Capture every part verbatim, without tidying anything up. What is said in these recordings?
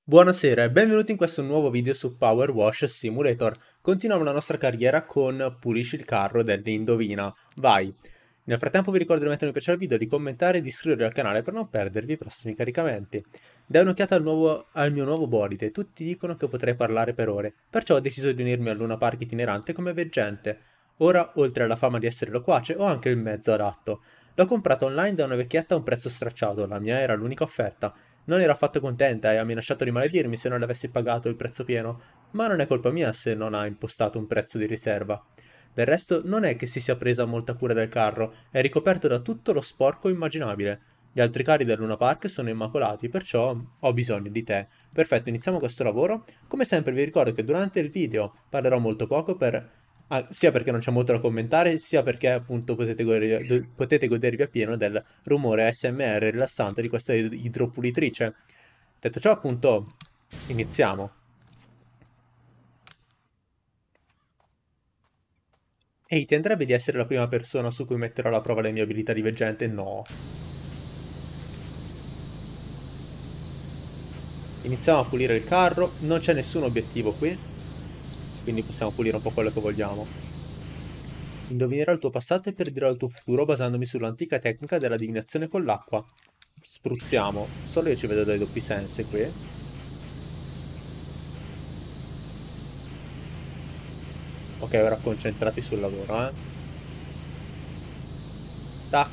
Buonasera e benvenuti in questo nuovo video su Power Wash Simulator. Continuiamo la nostra carriera con Pulisci il carro dell'Indovina. Vai! Nel frattempo vi ricordo di mettere un mi piace al video, di commentare e di iscrivervi al canale per non perdervi i prossimi caricamenti. Dai un'occhiata al, nuovo, al mio nuovo bolide, tutti dicono che potrei parlare per ore, perciò ho deciso di unirmi al Luna Park itinerante come veggente. Ora, oltre alla fama di essere loquace, ho anche il mezzo adatto. L'ho comprato online da una vecchietta a un prezzo stracciato, la mia era l'unica offerta. Non era affatto contenta e ha minacciato di maledirmi se non le avessi pagato il prezzo pieno, ma non è colpa mia se non ha impostato un prezzo di riserva. Del resto non è che si sia presa molta cura del carro, è ricoperto da tutto lo sporco immaginabile. Gli altri carri del Luna Park sono immacolati, perciò ho bisogno di te. Perfetto, iniziamo questo lavoro. Come sempre vi ricordo che durante il video parlerò molto poco per Ah, sia perché non c'è molto da commentare, sia perché appunto potete, godere- potete godervi appieno del rumore A S M R rilassante di questa id- idropulitrice. Detto ciò, appunto, iniziamo. Ehi, ti andrebbe di essere la prima persona su cui metterò alla prova le mie abilità di veggente? No. Iniziamo a pulire il carro, non c'è nessun obiettivo qui, quindi possiamo pulire un po' quello che vogliamo. Indovinerò il tuo passato e predirò il tuo futuro basandomi sull'antica tecnica della divinazione con l'acqua. Spruzziamo. Solo io ci vedo dei doppi sensi qui. Ok, ora concentrati sul lavoro, eh. Tac.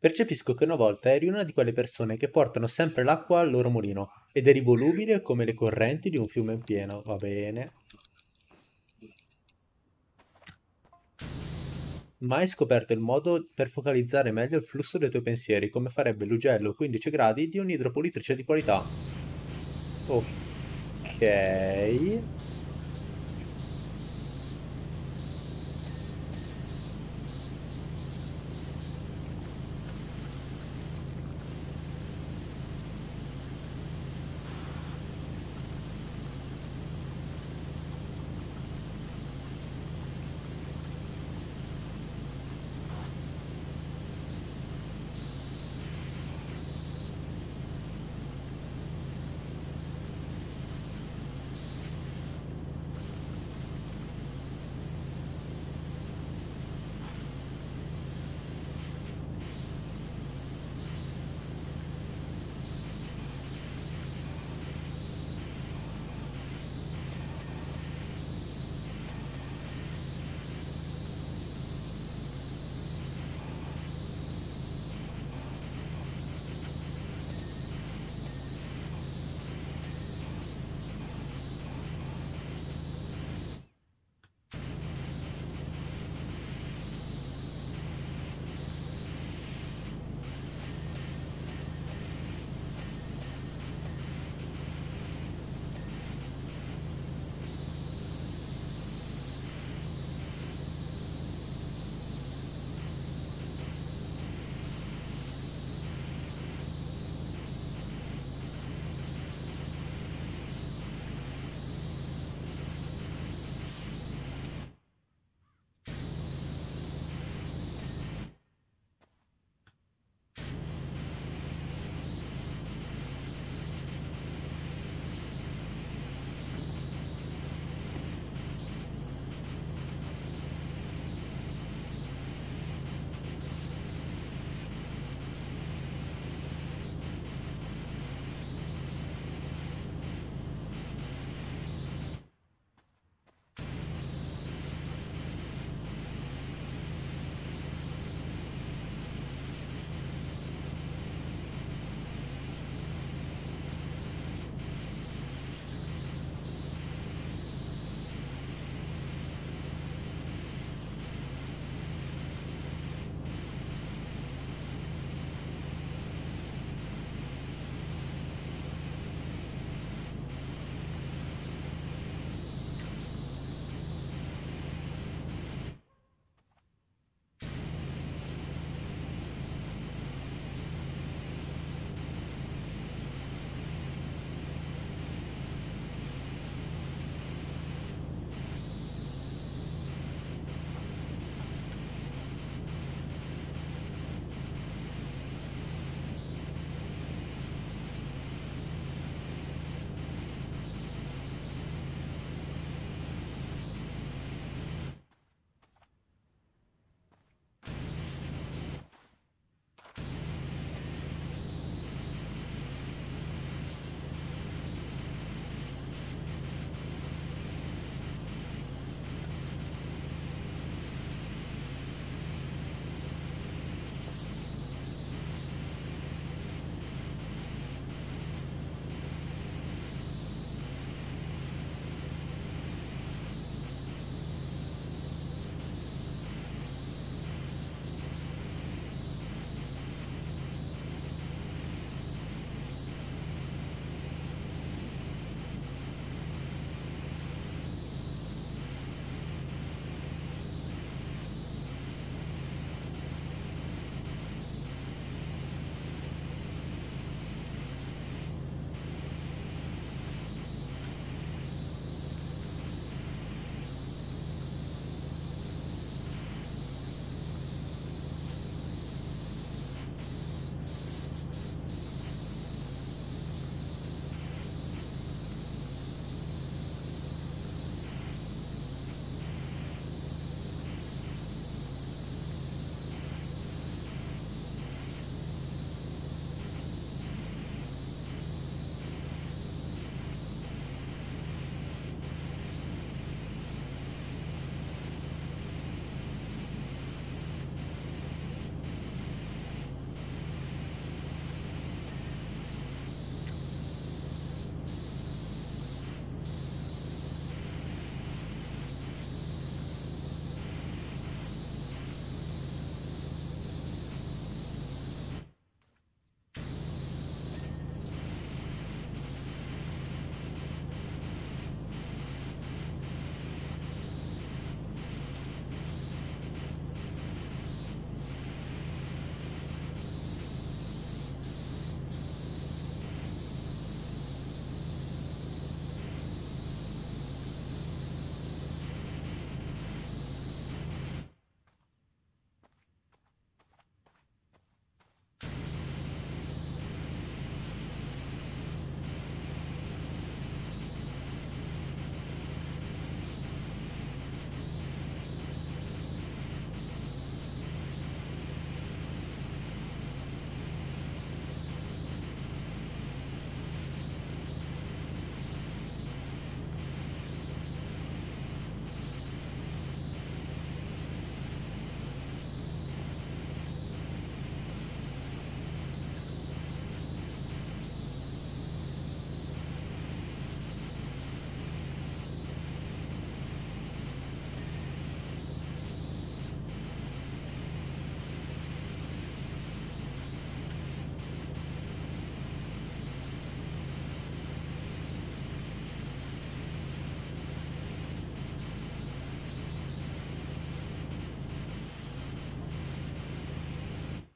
Percepisco che una volta eri una di quelle persone che portano sempre l'acqua al loro mulino ed eri volubile come le correnti di un fiume in pieno. Va bene. Ma hai scoperto il modo per focalizzare meglio il flusso dei tuoi pensieri, come farebbe l'ugello quindici gradi di un'idropulitrice di qualità. Ok.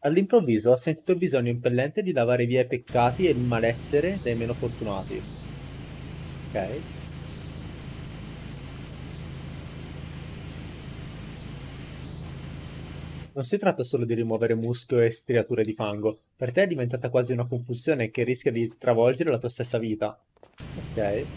All'improvviso ho sentito il bisogno impellente di lavare via i peccati e il malessere dei meno fortunati. Ok? Non si tratta solo di rimuovere muschio e striature di fango. Per te è diventata quasi una confusione che rischia di travolgere la tua stessa vita. Ok?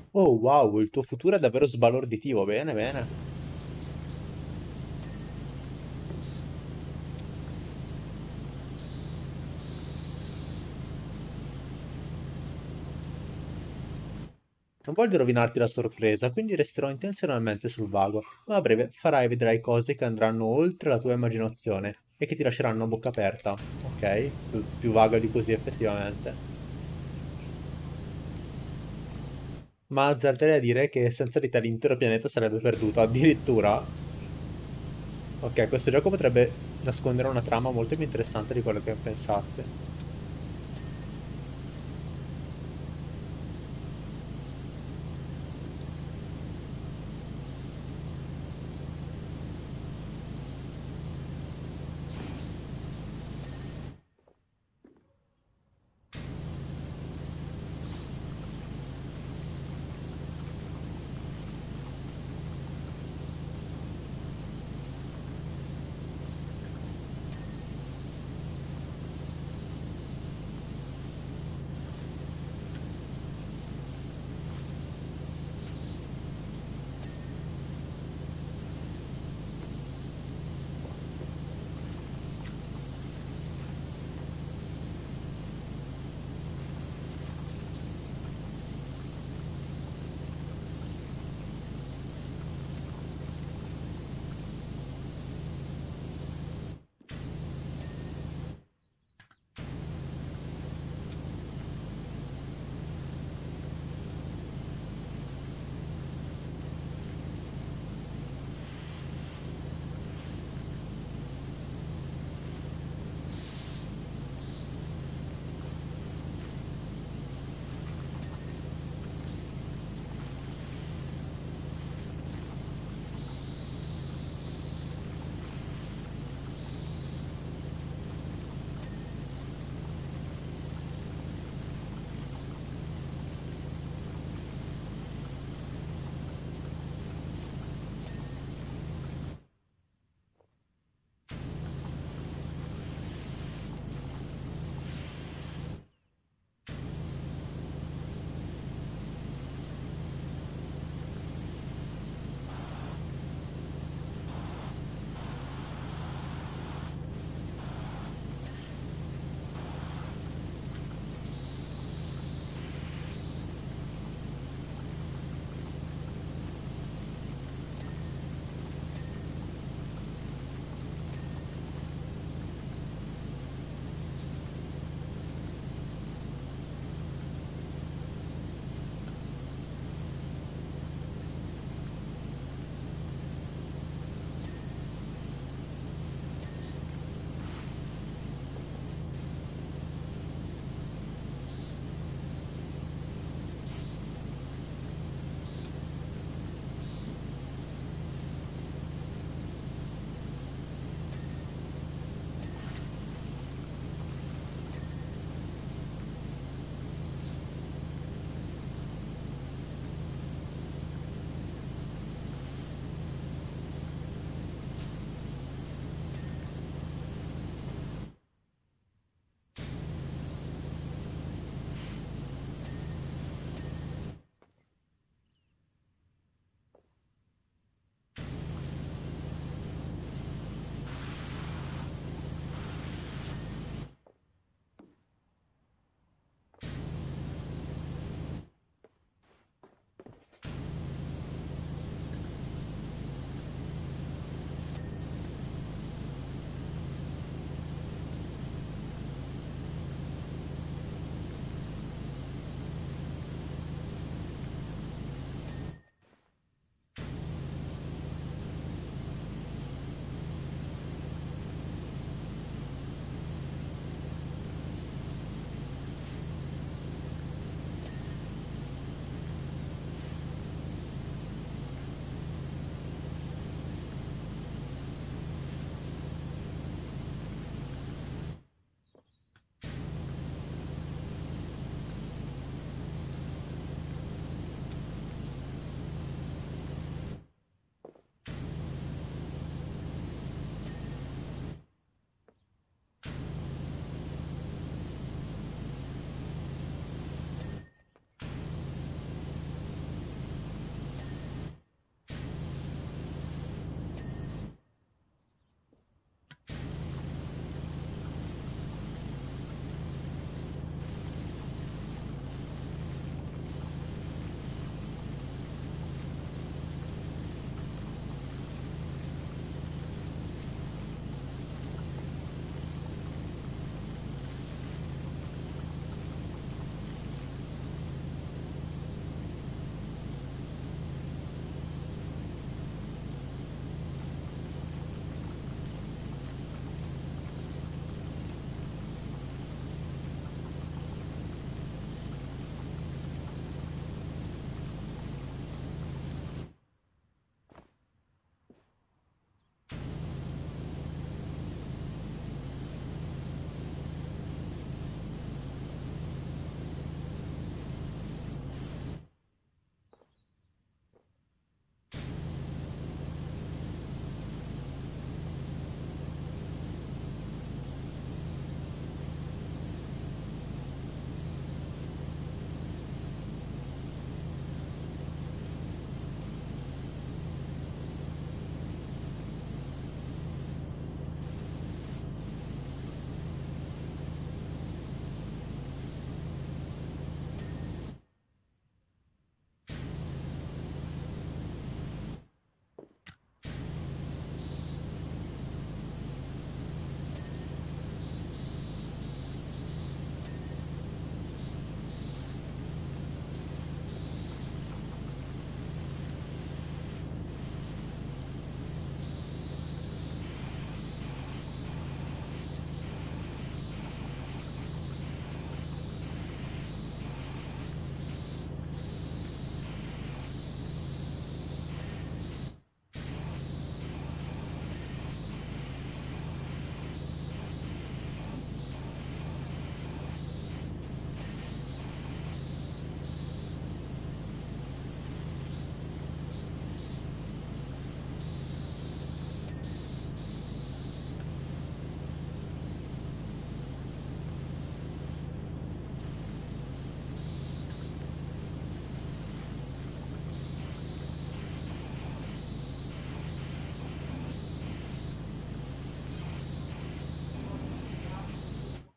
Oh wow, il tuo futuro è davvero sbalorditivo, bene, bene. Non voglio rovinarti la sorpresa, quindi resterò intenzionalmente sul vago, ma a breve farai e vedrai cose che andranno oltre la tua immaginazione e che ti lasceranno a bocca aperta, ok? Più, più vago di così effettivamente. Ma azzarderei a dire che senza di te l'intero pianeta sarebbe perduto, addirittura. Ok, questo gioco potrebbe nascondere una trama molto più interessante di quello che pensassi.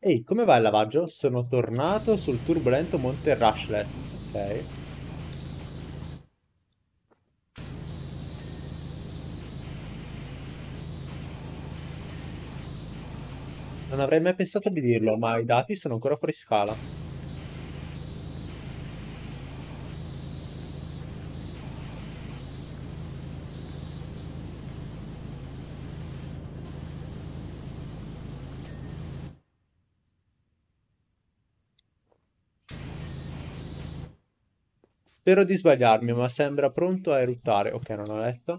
Ehi, come va il lavaggio? Sono tornato sul turbolento Monte Rushless. Ok. Non avrei mai pensato di dirlo, ma i dati sono ancora fuori scala. Spero di sbagliarmi, ma sembra pronto a eruttare. Ok, non ho letto.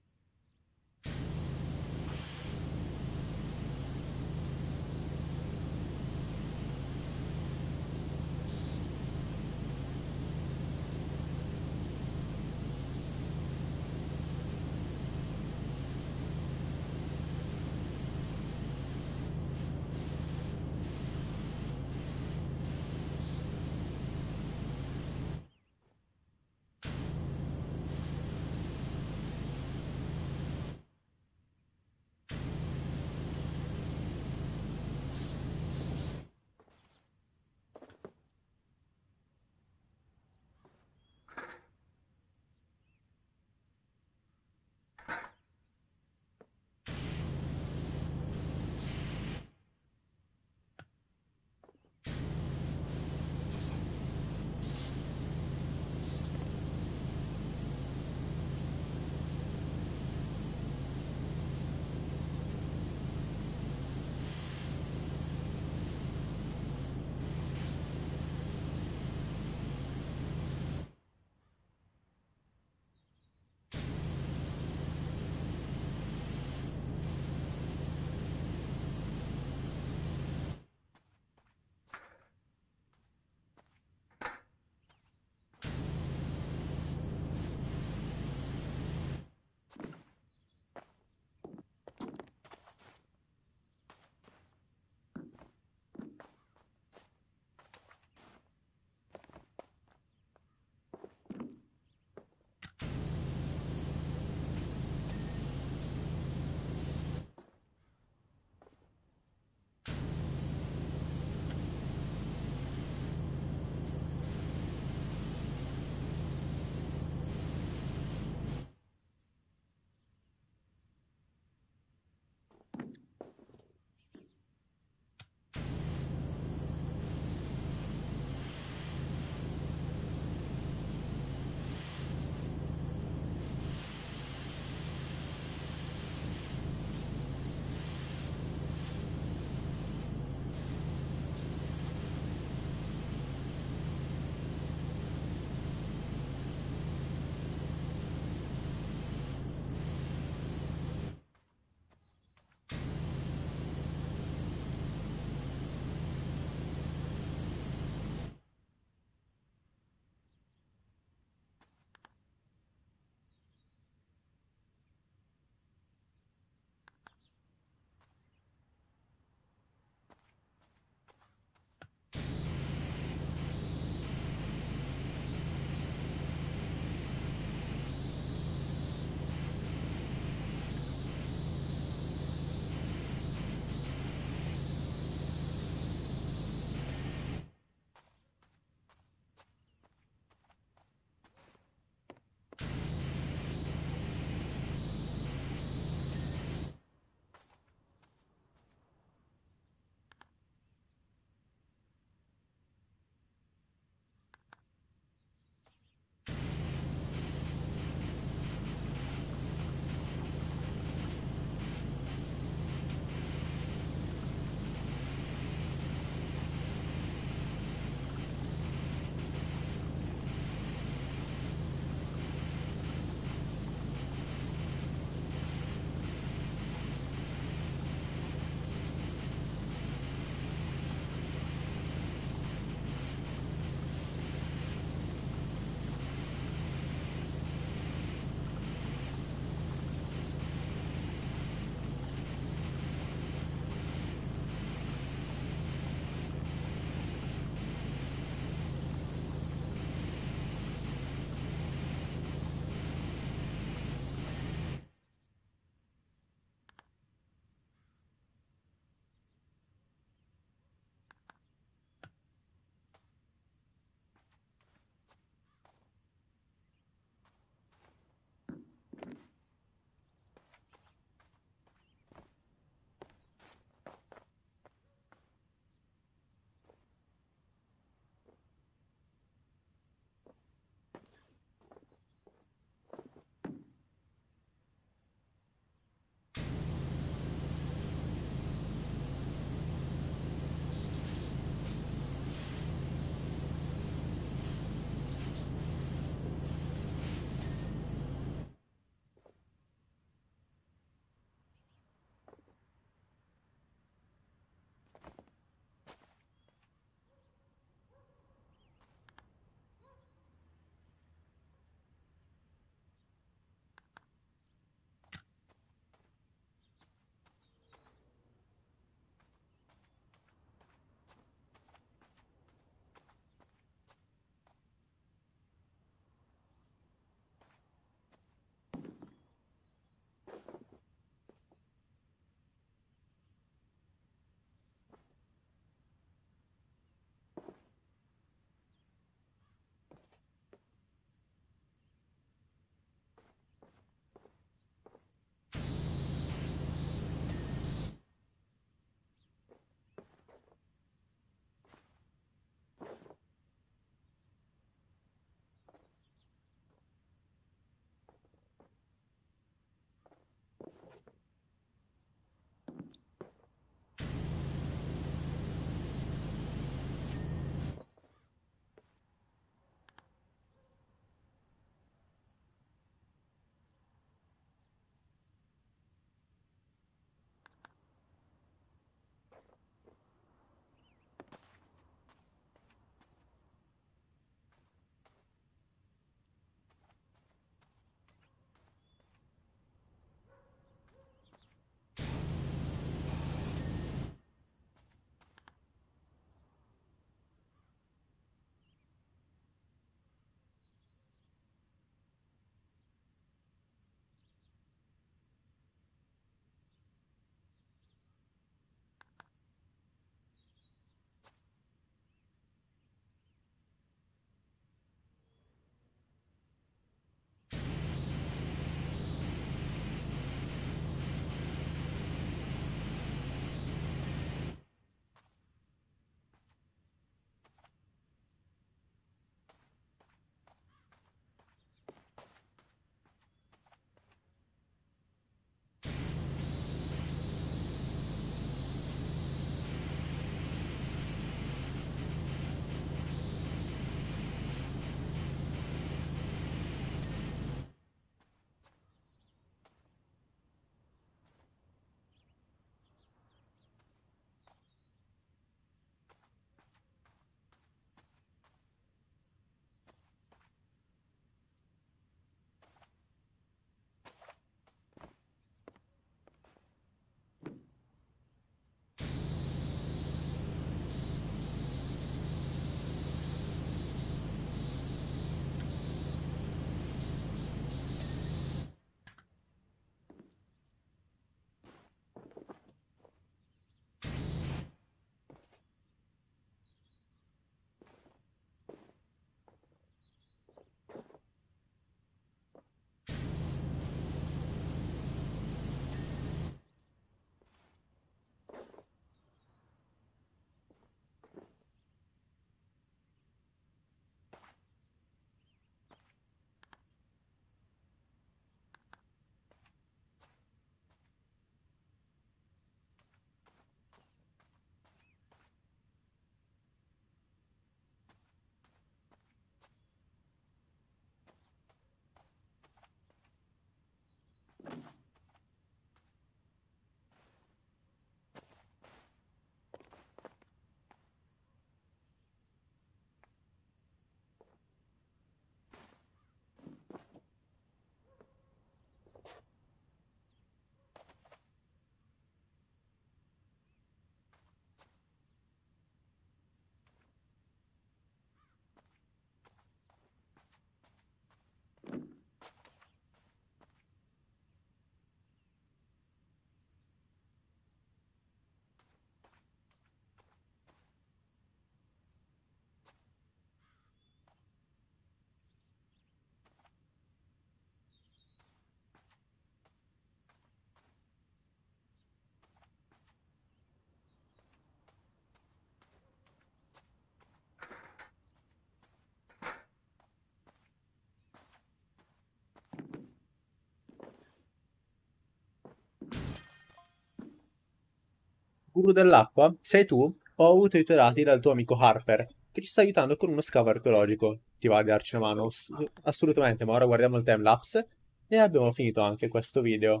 Guru dell'acqua? Sei tu? Ho avuto i tuoi dati dal tuo amico Harper, che ci sta aiutando con uno scavo archeologico. Ti va a darci una mano? Ass- assolutamente, ma ora guardiamo il timelapse e abbiamo finito anche questo video.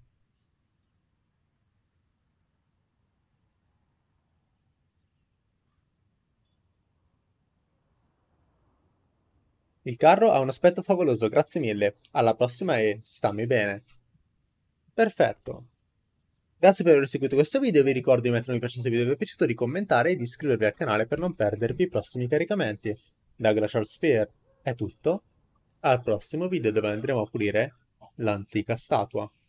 Il carro ha un aspetto favoloso, grazie mille. Alla prossima e stammi bene. Perfetto. Grazie per aver seguito questo video, vi ricordo di mettere un mi piace se il video vi è piaciuto, di commentare e di iscrivervi al canale per non perdervi i prossimi caricamenti. Da Glacial Sphere è tutto, al prossimo video dove andremo a pulire l'antica statua.